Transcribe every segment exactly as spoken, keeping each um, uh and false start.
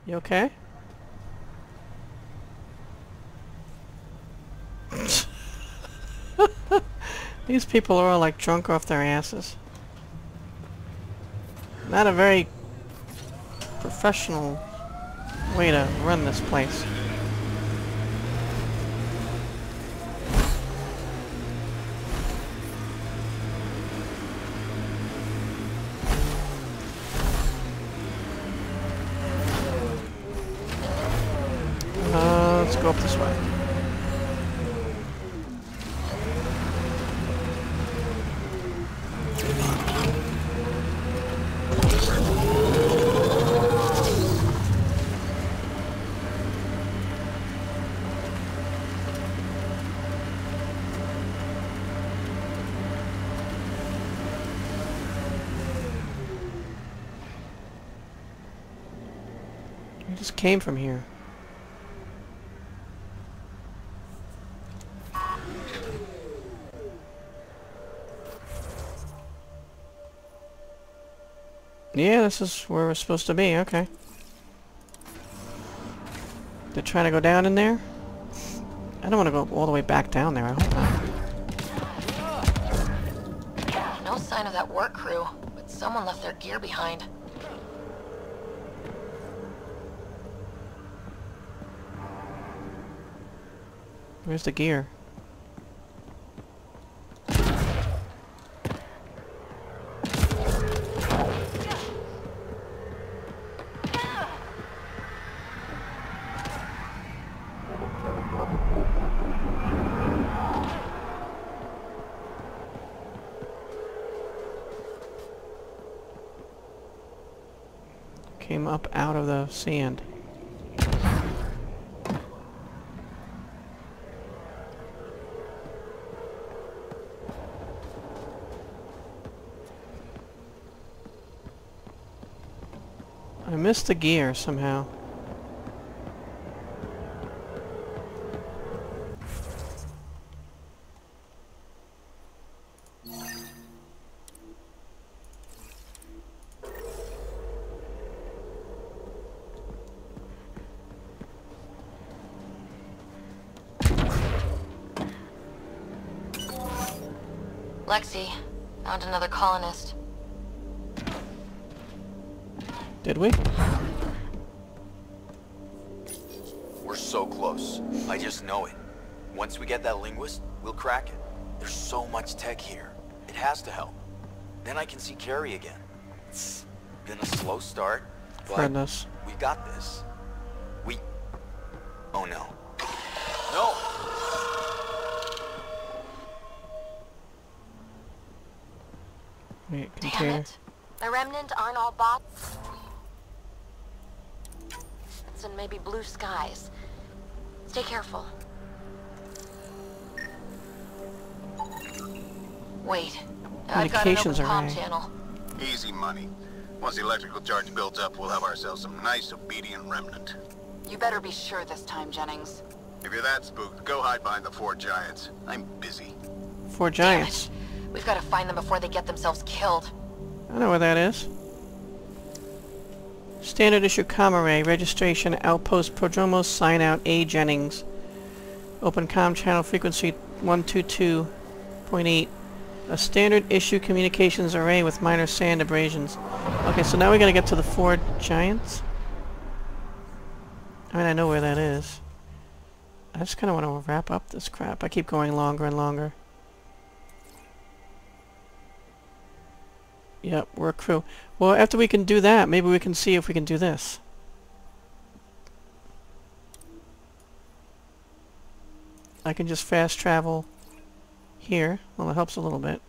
You okay? These people are all like drunk off their asses. Not a very professional way to run this place. Uh, let's go up this way. We just came from here. Yeah, this is where we're supposed to be, okay. They're trying to go down in there? I don't want to go all the way back down there, I hope not. No sign of that work crew, but someone left their gear behind. Where's the gear? Came up out of the sand. I missed the gear somehow. Lexi, found another colonist. Did we? We're so close. I just know it. Once we get that linguist, we'll crack it. There's so much tech here. It has to help. Then I can see Carrie again. It's been a slow start, but Goodness. we got this. We... Oh no. No! Wait, Damn container. it. The Remnant aren't all bots. It's in maybe blue skies. Stay careful. Wait. I've got an open Communications comm array. channel. Easy money. Once the electrical charge builds up, we'll have ourselves some nice, obedient Remnant. You better be sure this time, Jennings. If you're that spooked, go hide behind the four giants. I'm busy. Four giants. We've got to find them before they get themselves killed. I know where that is. Standard issue comm array, registration, outpost, Prodromos, sign out, A. Jennings. Open comm channel frequency one two two point eight. A standard issue communications array with minor sand abrasions. Okay, so now we gotta get to the four giants. I mean, I know where that is. I just kinda wanna wrap up this crap. I keep going longer and longer. Yep, we're a crew. Well, after we can do that, maybe we can see if we can do this. I can just fast travel here. Well, it helps a little bit.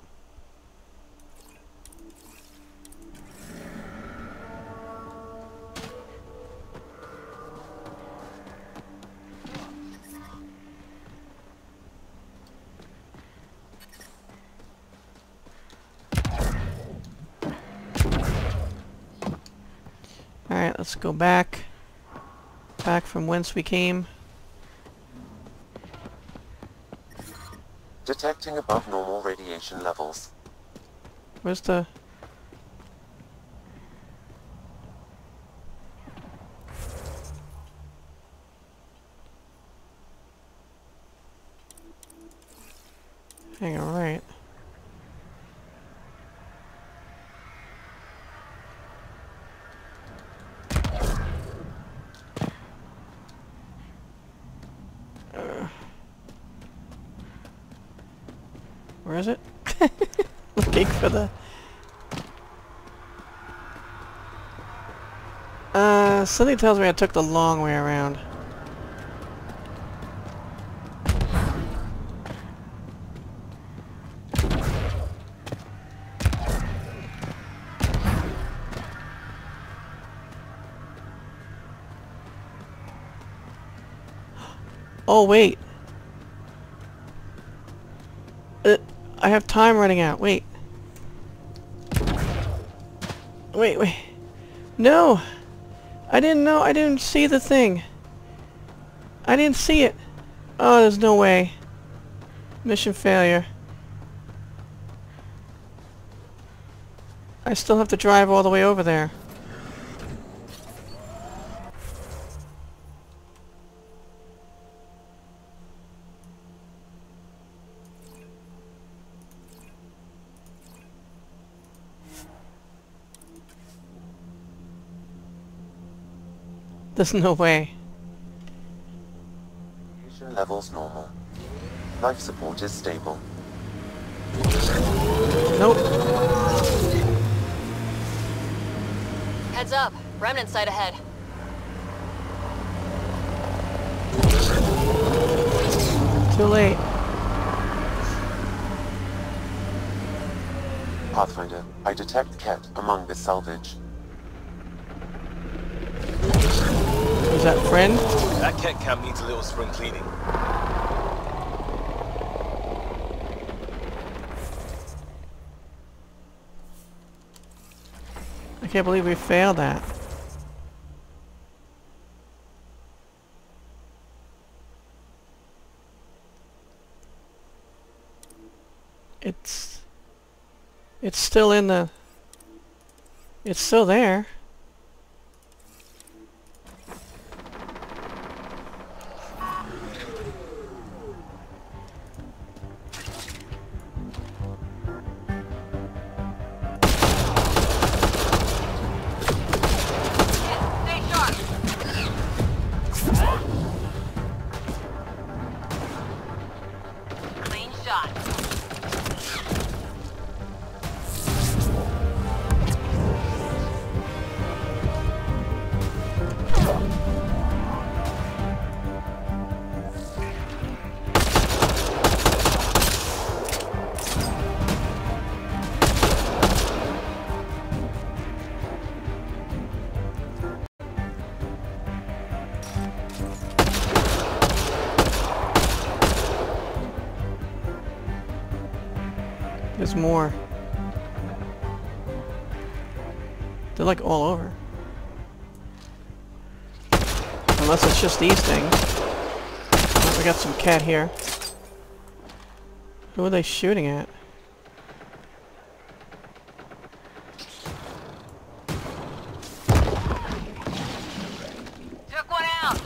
Alright, let's go back. Back from whence we came. Detecting above normal radiation levels. Where's the... is it? Looking for the... Uh, something tells me I took the long way around. Oh, wait. Uh, I have time running out. Wait. Wait, wait. No! I didn't know. I didn't see the thing. I didn't see it. Oh, there's no way. Mission failure. I still have to drive all the way over there. There's no way. Radiation levels normal. Life support is stable. Nope. Heads up. Remnant site ahead. Too late. Pathfinder, I detect Ket among the salvage. Is that friend? That cat camp needs a little spring cleaning. I can't believe we failed that. It's... It's still in the... It's still there. There's more. They're like all over. Unless it's just these things. Oh, we got some cat here. Who are they shooting at? Took one out.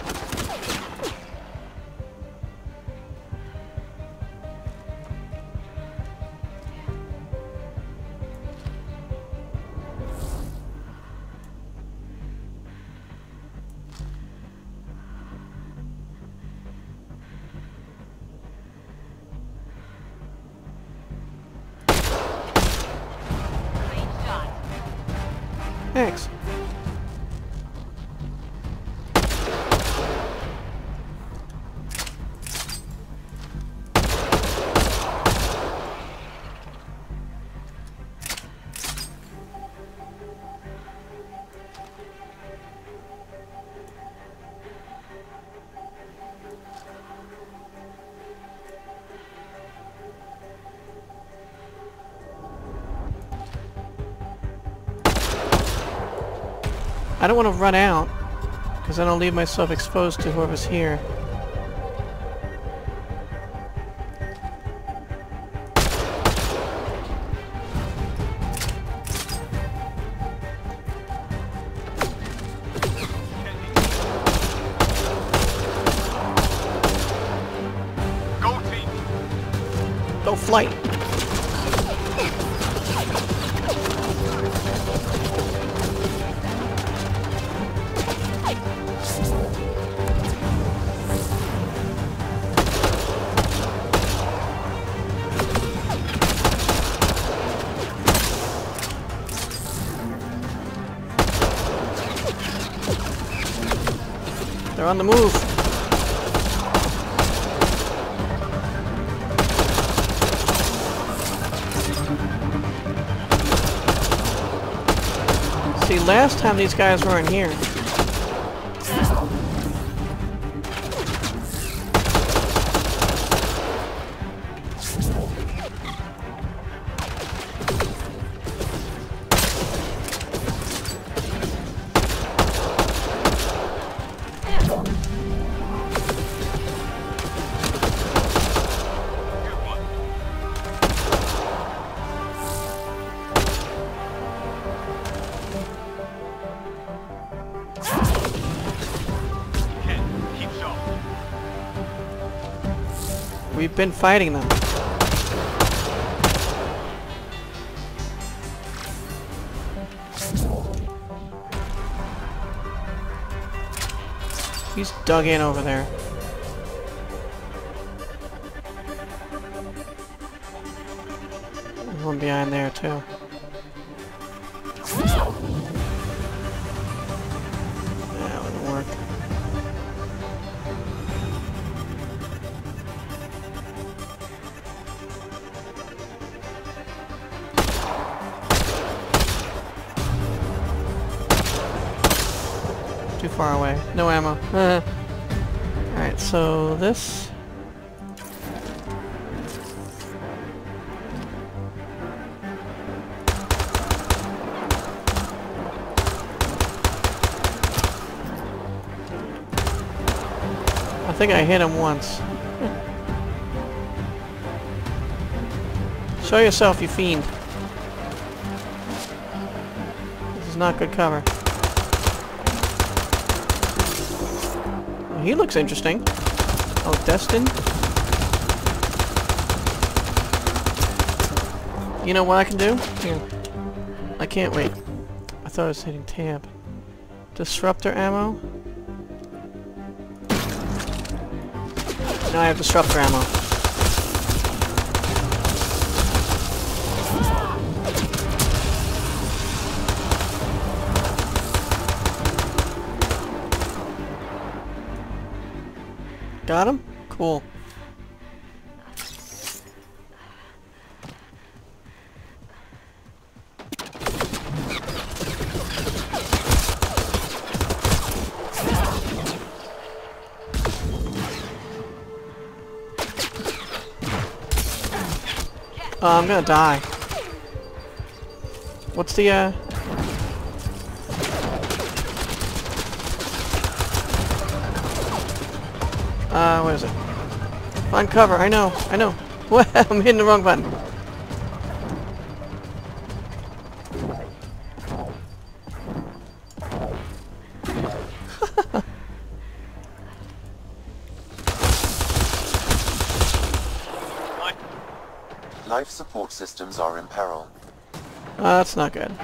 Thanks. I don't want to run out, because then I'll leave myself exposed to whoever's here. Go team! Go flight! They're on the move. See, last time these guys were in here. We've been fighting them. He's dug in over there. There's one behind there too. That wouldn't work. Too far away. No ammo. Alright, so this... I think I hit him once. Show yourself, you fiend. This is not good cover. He looks interesting. Oh, Destin. You know what I can do? Here. I can't wait. I thought I was hitting tab. Disruptor ammo? Now I have disruptor ammo. Got him? Cool. Oh, I'm gonna die. What's the, uh... Uh, what is it? Find cover, I know, I know. What? I'm hitting the wrong button. Life support systems are in peril. Uh, that's not good.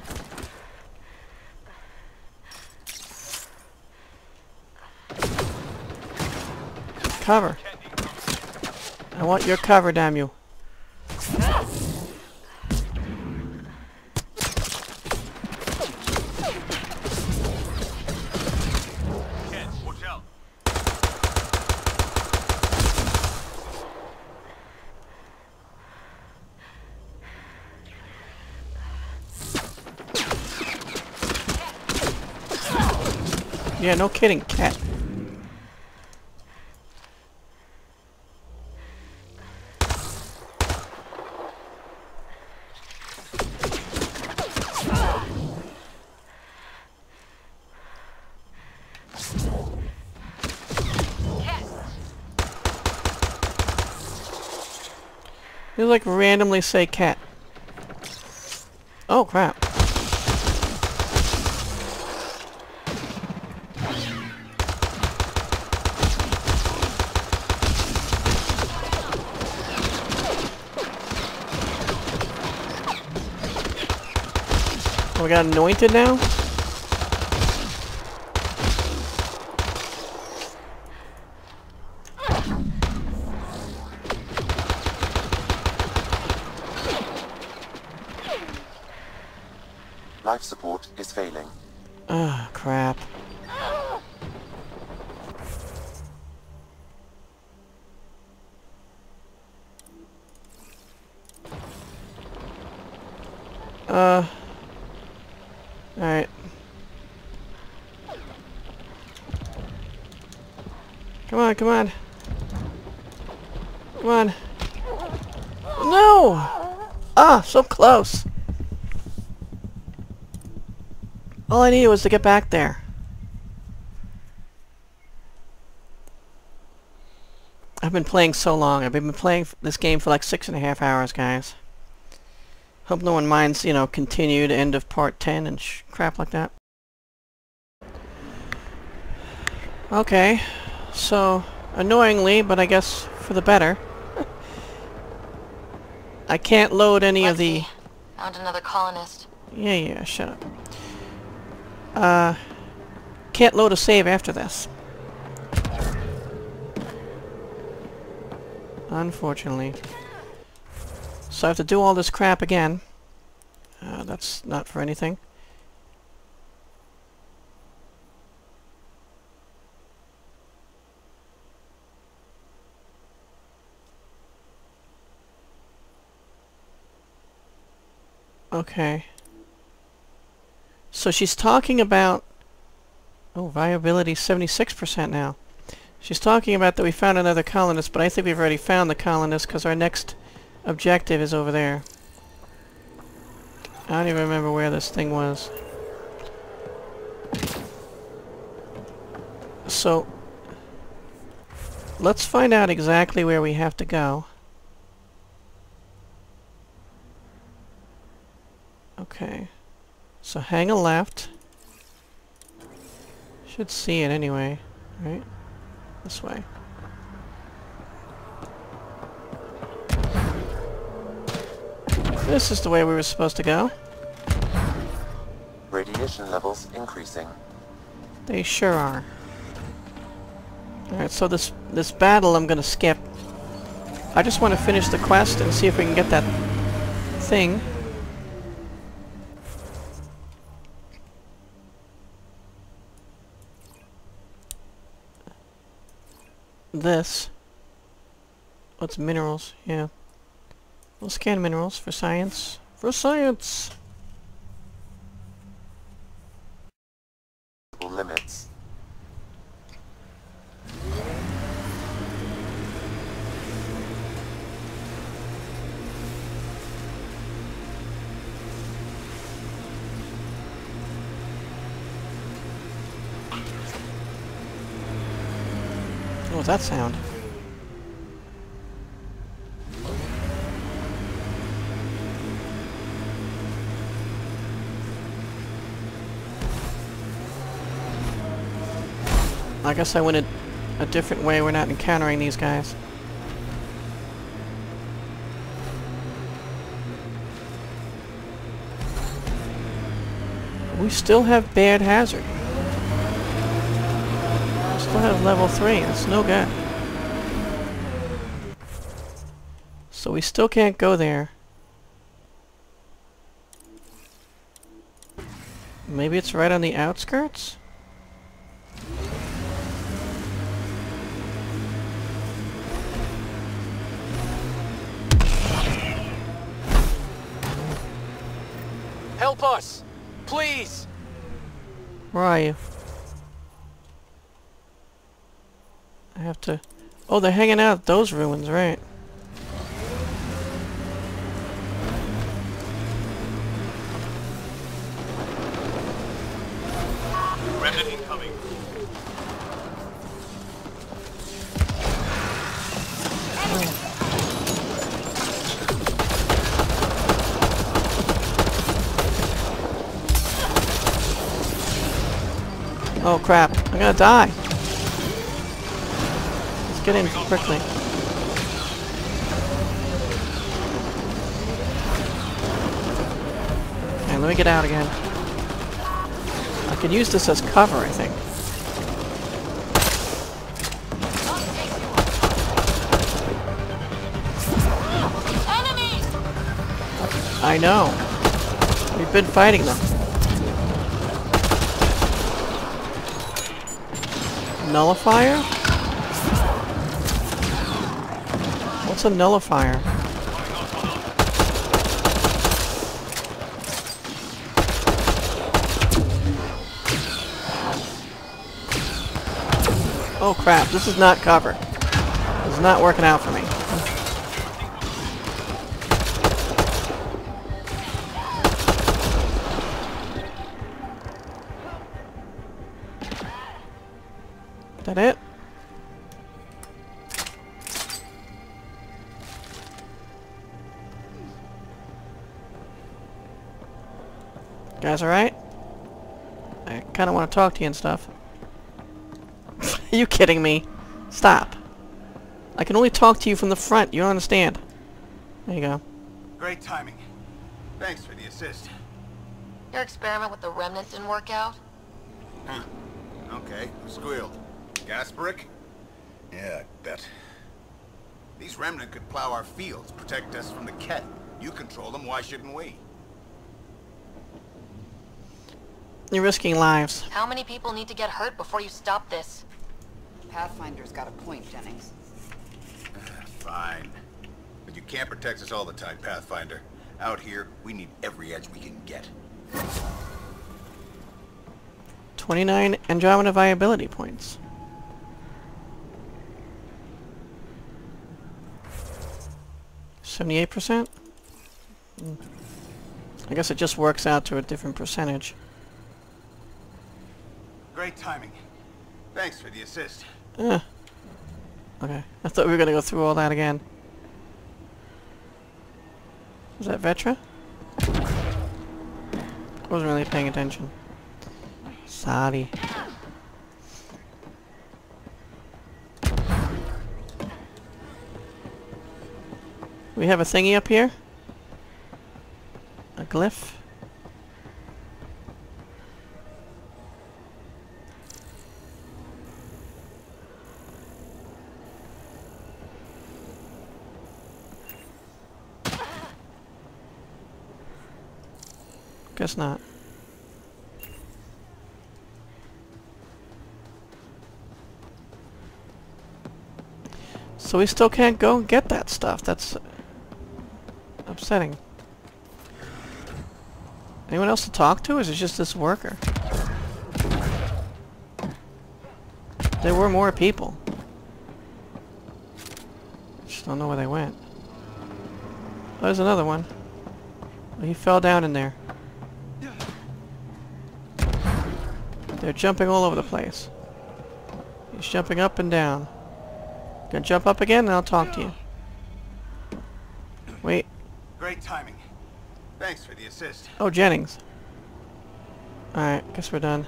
Cover. I want your cover, damn you. Yeah, no kidding, cat. You like randomly say cat. Oh crap. We got anointed now? Life support is failing. Ah, crap. Uh... Alright. Come on, come on. Come on. No! Ah, so close. All I needed was to get back there. I've been playing so long. I've been playing this game for like six and a half hours, guys. Hope no one minds, you know, continued end of part ten and sh crap like that. Okay, so annoyingly, but I guess for the better, I can't load any Let's of the... see. Found another colonist. Yeah, yeah, shut up. Uh, can't load a save after this. Unfortunately. So I have to do all this crap again. Uh, that's not for anything. Okay. So she's talking about... Oh, viability seventy-six percent now. She's talking about that we found another colonist, but I think we've already found the colonist because our next objective is over there. I don't even remember where this thing was. So, let's find out exactly where we have to go. Okay. So hang a left. Should see it anyway, right? This way. This is the way we were supposed to go. Radiation levels increasing. They sure are. Alright, so this this battle I'm gonna skip. I just want to finish the quest and see if we can get that thing. This. What's minerals? Yeah. We'll scan minerals for science. For science! Limits. What was that sound? I guess I went a, a different way. We're not encountering these guys. We still have bad hazard. We still have level three. That's no good. So we still can't go there. Maybe it's right on the outskirts? Help us! Please! Where are you? I have to... Oh, they're hanging out at those ruins, right? Remnant incoming. Oh crap, I'm gonna die. Let's get in quickly. Okay, let me get out again. I could use this as cover, I think. Enemy! I know. We've been fighting them. Nullifier? What's a nullifier? Oh crap, this is not cover. This is not working out for me. That it? Guys alright? I kinda wanna talk to you and stuff. Are you kidding me? Stop. I can only talk to you from the front, you don't understand. There you go. Great timing. Thanks for the assist. Your experiment with the Remnant didn't work out? Huh. Okay, who squealed? Gas brick? Yeah, I bet. These Remnant could plow our fields, protect us from the Ket. You control them, why shouldn't we? You're risking lives. How many people need to get hurt before you stop this? Pathfinder's got a point, Jennings. Fine. But you can't protect us all the time, Pathfinder. Out here, we need every edge we can get. twenty-nine Andromeda viability points. seventy-eight percent? Mm. I guess it just works out to a different percentage. Great timing. Thanks for the assist. Eh. Okay. I thought we were gonna go through all that again. Was that Vetra? Wasn't really paying attention. Sorry. We have a thingy up here? A glyph? Guess not. So we still can't go and get that stuff. That's upsetting. Anyone else to talk to, or is it just this worker? There were more people. Just don't know where they went. Oh, there's another one. Oh, he fell down in there. They're jumping all over the place. He's jumping up and down. Gonna jump up again and I'll talk to you. Wait. Great timing. Thanks for the assist. Oh, Jennings. Alright, guess we're done.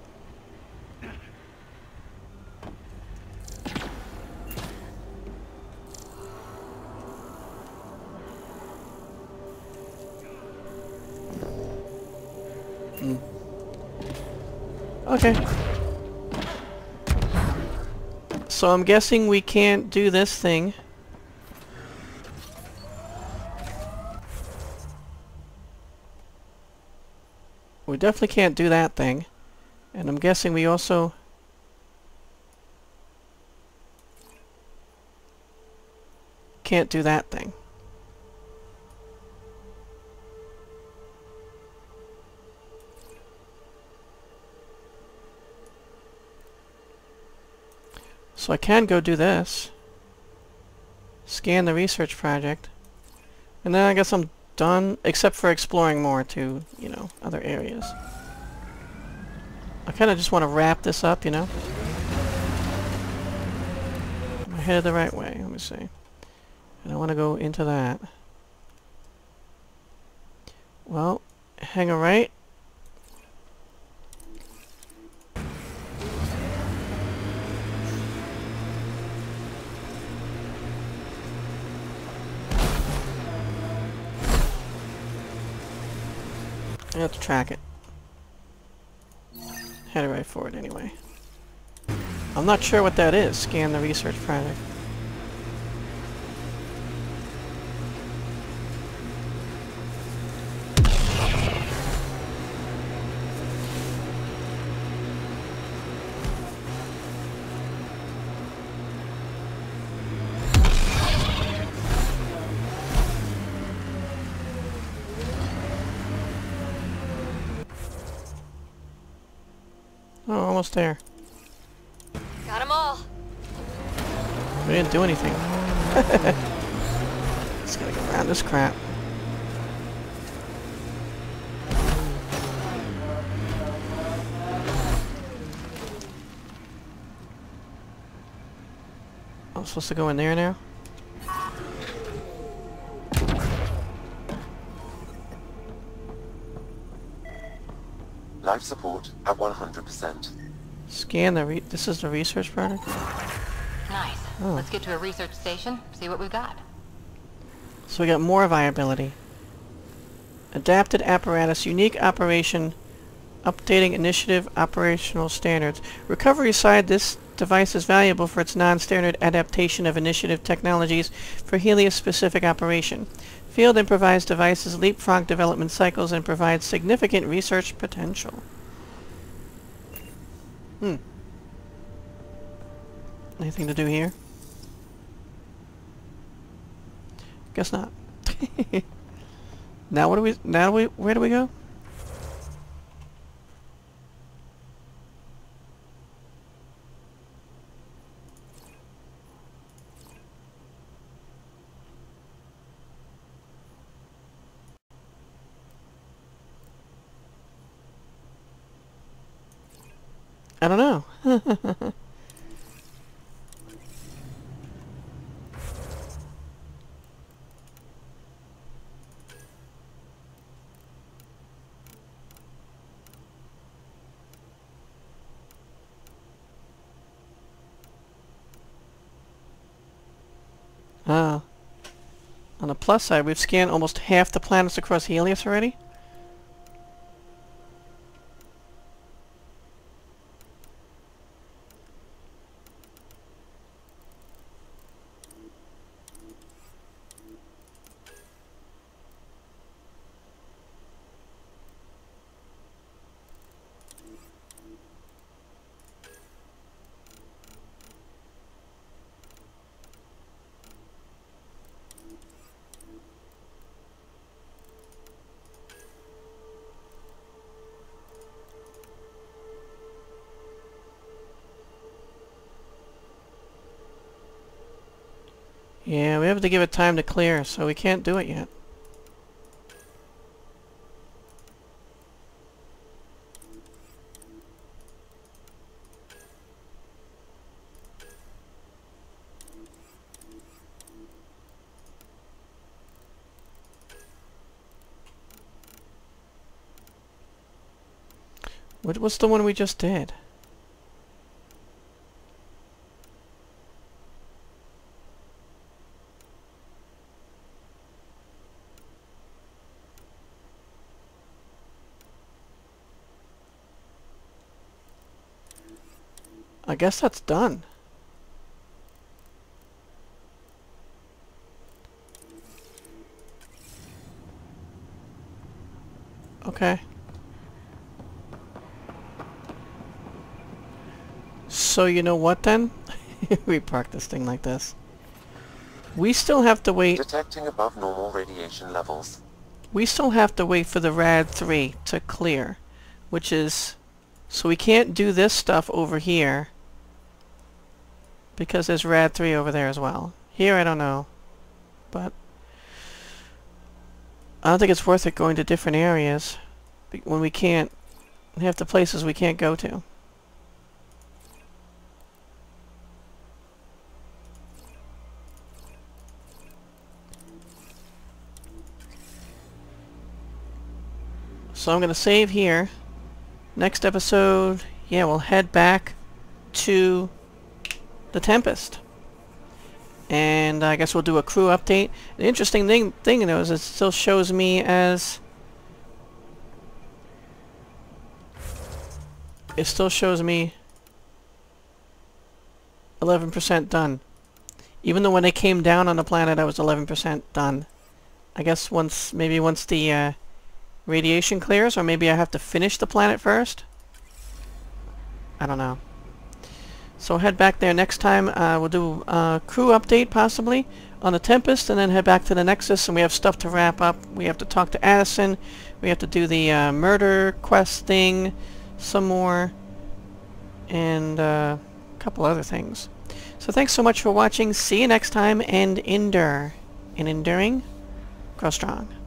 Hmm. Okay. So I'm guessing we can't do this thing. We definitely can't do that thing. And I'm guessing we also can't do that thing. So I can go do this. Scan the research project. And then I guess I'm done, except for exploring more to, you know, other areas. I kind of just want to wrap this up, you know? Am I headed the right way? Let me see. And I want to go into that. Well, hang a right. I have to track it. Headed right for it anyway. I'm not sure what that is. Scan the research project. Oh, almost there. Got them all. We didn't do anything. Just gotta get around this crap. I'm supposed to go in there now? Life support at one hundred percent. Scan the re- this is the research product? Nice. Oh. Let's get to a research station, see what we've got. So we got more viability. Adapted apparatus, unique operation, updating initiative operational standards. Recovery side, this device is valuable for its non-standard adaptation of initiative technologies for Helios-specific operation. Field improvised devices leapfrog development cycles and provide significant research potential. Hmm. Anything to do here? Guess not. Now what do we, now we, where do we go? I don't know. Ah. On the plus side, we've scanned almost half the planets across Helios already. Yeah, we have to give it time to clear, so we can't do it yet. What was the one we just did? I guess that's done. Okay. So you know what then? We park this thing like this. We still have to wait. Detecting above normal radiation levels. We still have to wait for the rad three to clear, which is, so we can't do this stuff over here because there's rad three over there as well. Here I don't know, but I don't think it's worth it going to different areas when we can't, half the places we can't go to. So I'm going to save here. Next episode, yeah, we'll head back to the Tempest. And I guess we'll do a crew update. The interesting thing, thing though, is it still shows me as... It still shows me eleven percent done. Even though when I came down on the planet I was eleven percent done. I guess once, maybe once the uh, radiation clears, or maybe I have to finish the planet first? I don't know. So head back there next time. Uh, we'll do a crew update possibly on the Tempest, and then head back to the Nexus, and we have stuff to wrap up. We have to talk to Addison. We have to do the uh, murder quest thing some more, and uh, a couple other things. So So thanks so much for watching. See you next time, and endure. In enduring, grow strong.